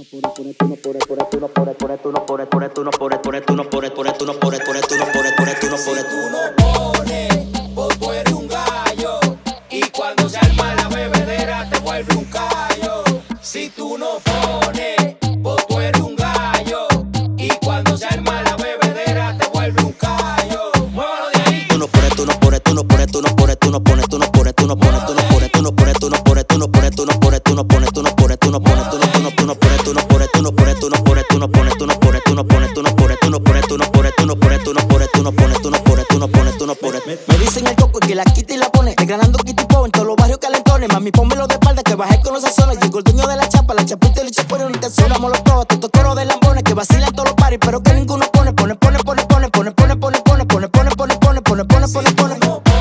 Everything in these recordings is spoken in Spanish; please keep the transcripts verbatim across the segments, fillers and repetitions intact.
Me dicen el coco y que la quita y la pone, desgranando kitty po en todos los barrios calentones. Mami, pónmelo de espalda que bajé con los sazones. Llegó el dueño de la chapa, la chapita y el chapón. Una canción, vamos los probas, estos coros de lambones que vacilan todos los paris, pero que ninguno pone. Pone, pone, pone, pone, pone, pone, pone, pone, pone, pone, pone, pone, pone, pone, pone, pone.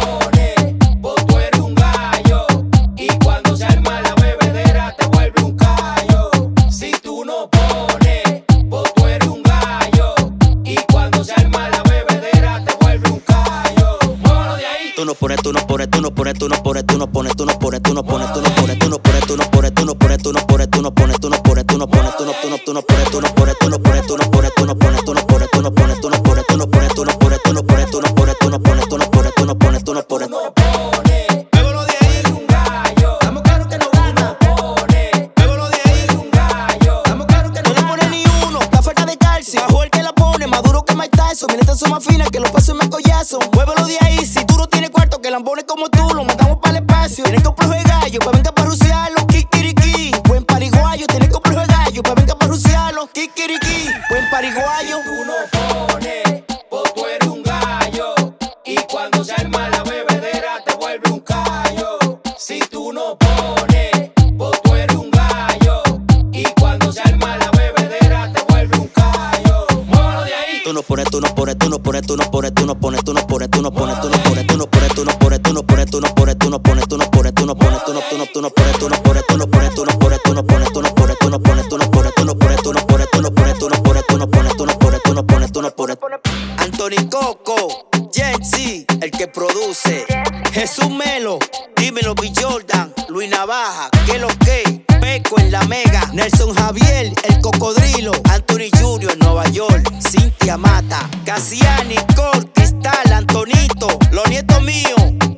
Tú no pones, tú no pones, tú no pones, tú no pones, tú no pones, tú no pones, tú no pones, tú no pones, tú no pones, tú no pones, tú no pones, tú no pones, tú no pones, tú no pones, tú no pones, tú no, tú no, tú no pones, tú no pones, tú no pones, tú no pones, tú no pones, tú no pones, tú no pones, tú no pones, tú no pones, tú no pones, tú no pones, tú no pones, tú no pones, tú no pones, tú no pones, tú no pones. Muévelo de ahí, un gallo. Estamos claros que no gana. Muévelo de ahí, un gallo. Estamos claros que no pone ni uno. La falta de calcio. Bajo el que la pone, más duro que Mike Tyson. Viene tan más fina que los pasos me collazo. Muévelo de ahí, si tú no tienes cuarto, que lambones como tú lo mandamos para el espacio. Tienes complejo de gallo, pa' venga pa' ruciarlo, kikiriki. Buen pariguayo, tienes complejo de gallo, pa' venga pa' ruciarlo, kikiriki. Buen pariguayo. Tú no pones, vos tú eres un gallo. Y cuando se arma la bebedera te vuelve un callo. Si tú no pones, vos tú eres un gallo. Y cuando se arma la bebedera te vuelve un callo. Muévalo de ahí. Tú no pones, tú no pones, tú no pones, tú no pones, tú no pones, tú no pones, tú no pones, tú no pones, tú no pones, tú no pones, tú no pones, tú no pones, tú no pones, tú no pones, tú no pones, tú no, tú no, tú no pones, tú no pones, tú no pones, tú no pones, tú no pones, tú no pones, tú no pones, tú no pones, tú no pones, tú no pones, tú no pones, tú no pones, tú no pones, tú no pones, tú no pones, tú no pones. Anthony Coco, Jensi, el que produce. Jesús Melo, dímelo B. Jordan, Luis Navaja, que lo que, Peco en la Mega, Nelson Javier, el cocodrilo, Anthony Junior en Nueva York, Cintia Mata, Cassiani, Cor, Cristal, Antonito, los nietos míos.